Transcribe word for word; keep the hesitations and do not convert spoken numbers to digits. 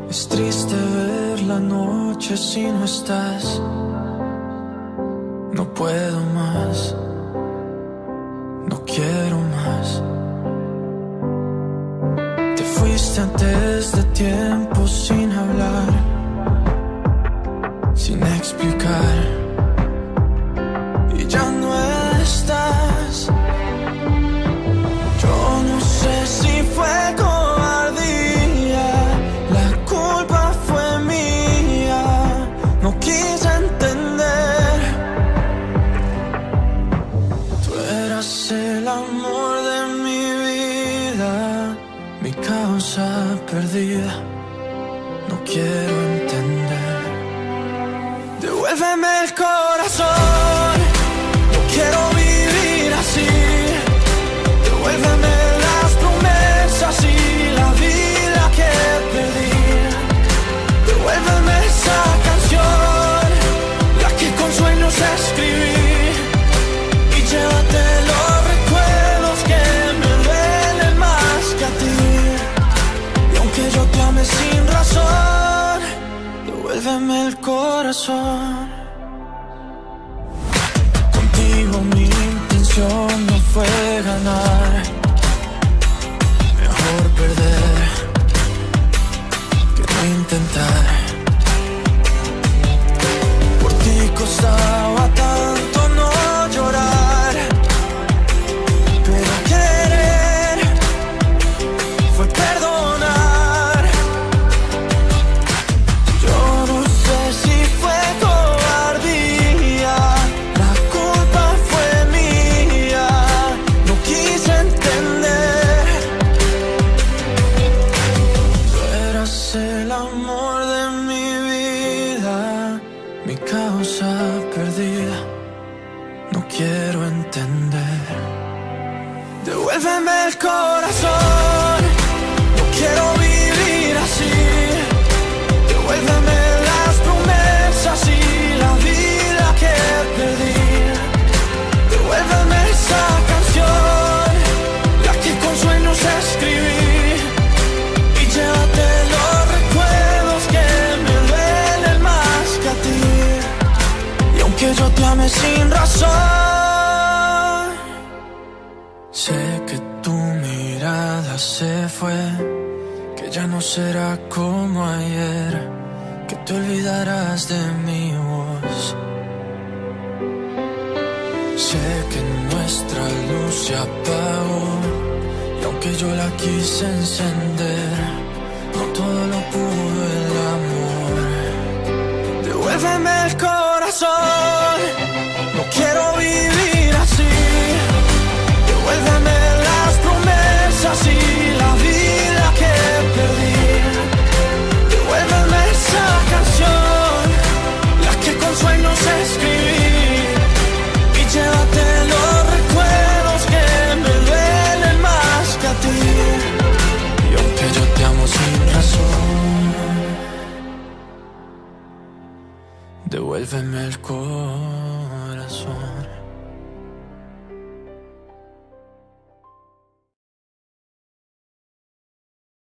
Es triste ver la noche si no estás. No puedo más, no quiero más. Te fuiste antes de tiempo sin hablar, sin explicar, y ya no estás. Yo no sé si fue cobardía, la culpa fue mía, no quise entender. Tú eras el amor de mi vida, mi causa perdida, no quiero entender. Devuélveme el corazón, no quiero vivir así. Devuélveme las promesas y la vida que perdí. Devuélveme esa canción, la que con sueños escribí. Y llévate los recuerdos que me duelen más que a ti. Y aunque yo te ame sin razón, devuélveme el corazón. Contigo mi intención no fue ganar, mejor perder que no intentar. Por ti costaba tanto no llorar, pero querer fue perdonar. Yo no sé si fue cobardía, la culpa fue mía, no quise entender. Tú eras el amor de mi vida, mi causa perdida, no quiero entender. Devuélveme el corazón, no quiero vivir así. Devuélveme las promesas y la vida que perdí. Devuélveme esa canción, la que con sueños escribí. Y llévate los recuerdos que me duelen más que a ti. Y aunque yo te ame sin razón, sé que tu mirada se fue, que ya no será como ayer, que te olvidarás de mi voz. Sé que nuestra luz se apagó, y aunque yo la quise encender, no todo lo pudo el amor. Devuélveme el corazón, no quiero vivir así. Devuélveme las promesas y la vida que perdí. Devuélveme esa canción, la que con sueños escribí. Y llévate los recuerdos que me duelen más que a ti. Y aunque yo te amo sin razón, devuélveme el corazón.